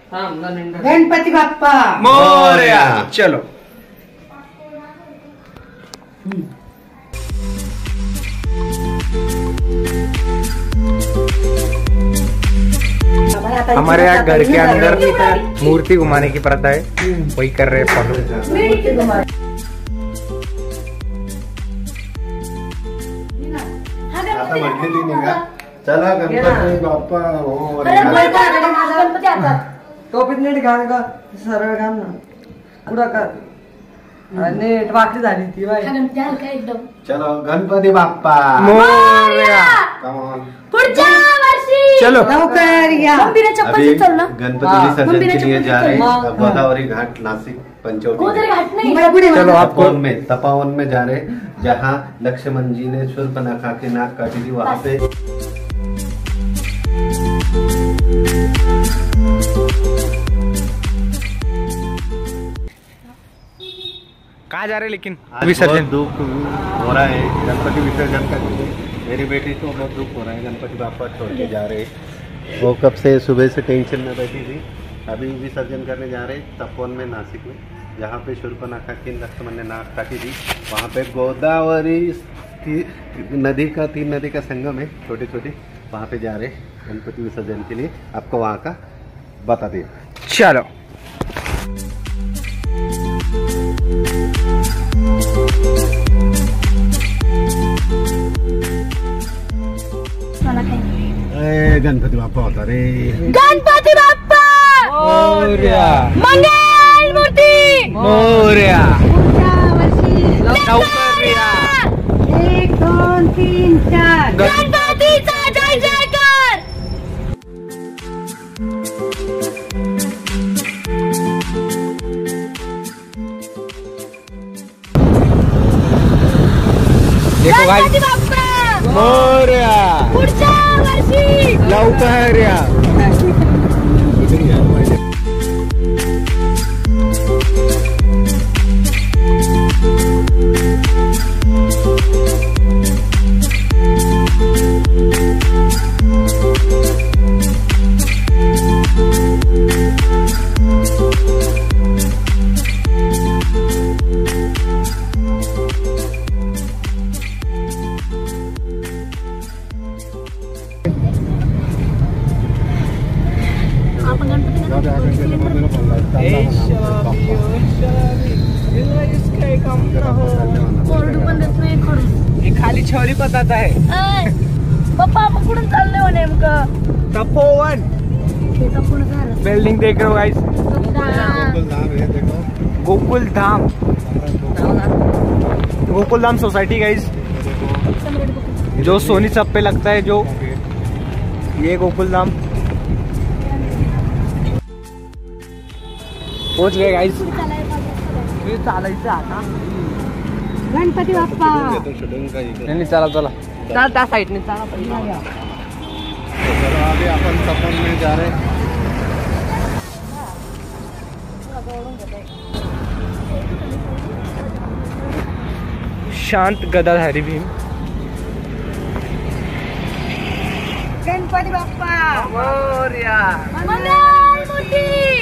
गणपती बाप्पा मोरया। चलो हमारे यहाँ घर के अंदर मूर्ति घुमाने की प्रथा है, वही कर रहे फॉलो। चला गणपती बाप्पा टोपीत नीट घाल का सरळ घाल ना पुढं कर नीट वाकडी झाली ती बाई चलो गणपती बाप्पा मोरया। पुढच्या वर्षी चलो लवकर या बिना चप्पल से चल ना। गणपति विसर्जन के लिए जा रहे हैं गोदावरी घाट नासिक पंचवटी गोदावरी घाट नहीं चलो आपको तपोवन में जा रहे हैं, जहाँ लक्ष्मण जी ने शूर्पणखा की नाक काटी थी, वहाँ पे कहाँ जा रहे लेकिन विसर्जन दुख हो रहा है गणपति विसर्जन का। मेरी बेटी को बहुत दुख हो रहा है, गणपति बाप्पा छोड़ के जा रहे हैं। वो कब से सुबह से टेंशन में बैठी थी। अभी विसर्जन करने जा रहे हैं तपोवन में नासिक में, जहाँ पे शूर्पणखा की लक्ष्मण ने नाक काटी थी, वहाँ पे गोदावरी की नदी का 3 नदी का संगम है छोटे छोटे, वहाँ पे जा रहे हैं गणपति विसर्जन के लिए। आपको वहाँ का बता दिए। चलो गणपति बाप्पा होता रे। गणपती बाप्पा मोरया। मंगल मूर्ती मोरया। लवकर या। 1 2 3 4 गणपतीचा जय जयकार। देखो भाई गणपती बाप्पा मोरया। पुढच्या वर्षी लवकर या। खाली छोरी पताता है पप्पा आपण कुठून चाललोय हो नेमकं? तपोवन बिल्डिंग देख रहे हो guys, Gokul Dham. Gokul Dham society guys, जो सोनी सब पे लगता है, जो ये गोकुल धाम पहुंच गए गाइस। चालायचं आता गणपती बाप्पा नहीं चला चला त्या साईडने चला चलो अभी अपन तपोवन में जा रहे हैं। शांत गदाधारी भीम। गणपती बाप्पा मोरया। मंगल मूर्ती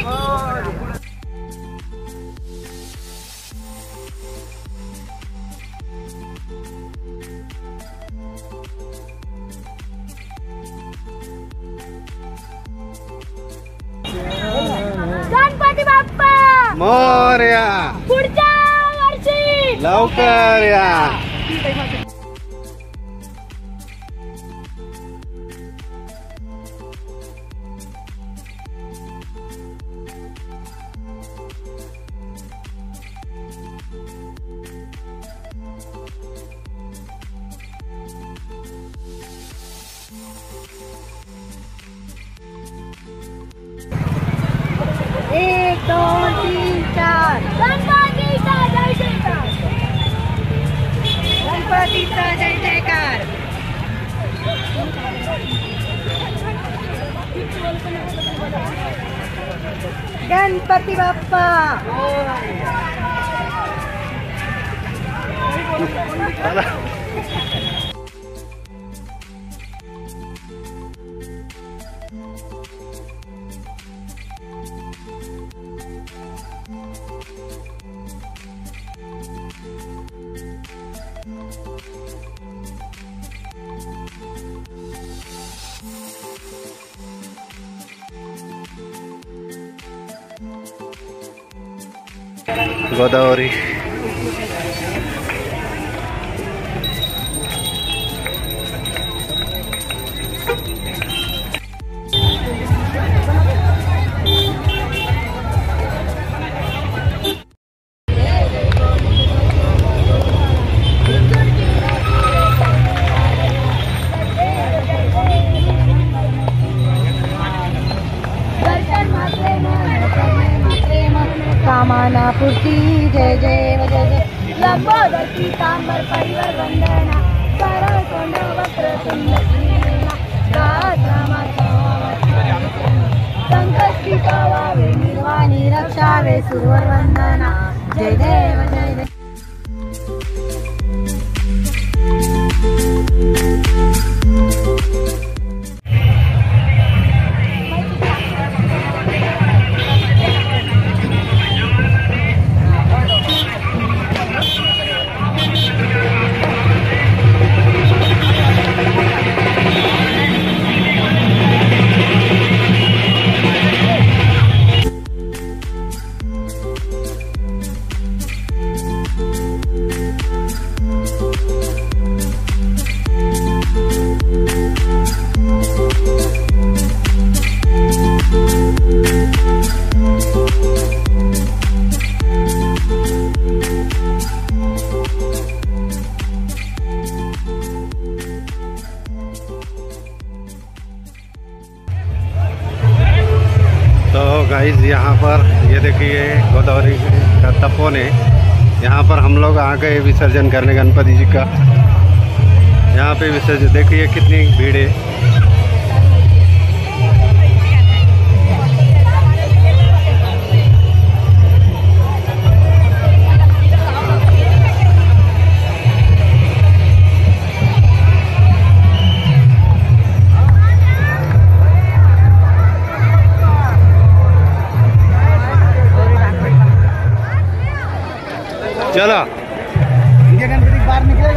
गणपती बाप्पा मोरया। पुढच्या वर्षी लवकर या। एक दोन तीन चार गणपतीचा जय जयकार। गणपतीचा जय जयकार। गणपती बाप्पा गोदावरी। कामना पूर्ति जय जय जय जय लंबोदर पीतांबर परिवर वंदना सरसोंड वक्र तुंड संकष्टी पावावे निर्वाणी रक्षावे सुरवर वंदना जय देव जय देव। गाइस यहाँ पर ये देखिए गोदावरी का तपोवन है। यहाँ पर हम लोग आ गए विसर्जन करने गणपति जी का। यहाँ पे विसर्जन देखिए कितनी भीड़ है। चलो गणपति बाहर निकलेगा।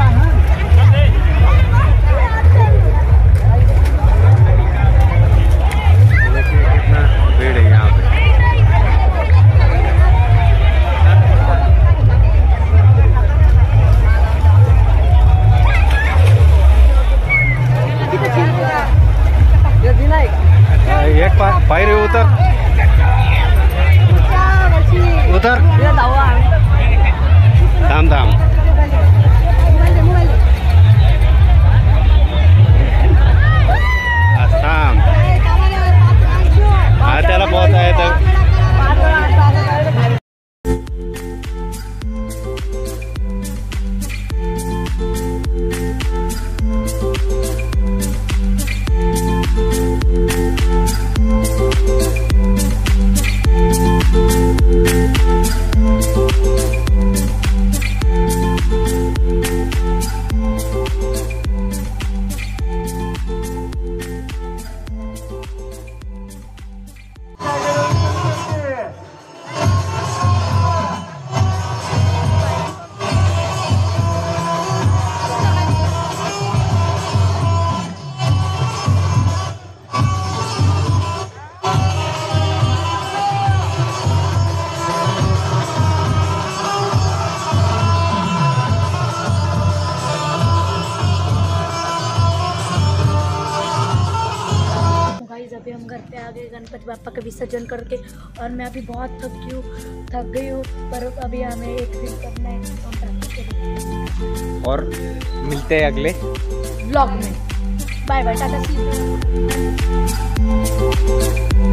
देखिए कितना भीड़ है यहाँ पे। एक पायरी उतर उतर थांब थांब। थांब हा त्याला पोहता येतं। अभी हम घर पे आ गए गणपति बापा का विसर्जन करके, और मैं अभी बहुत थक गई हूँ, पर अभी हमें एक दिन करना है और मिलते हैं अगले ब्लॉग में। Bye bye, tata see you.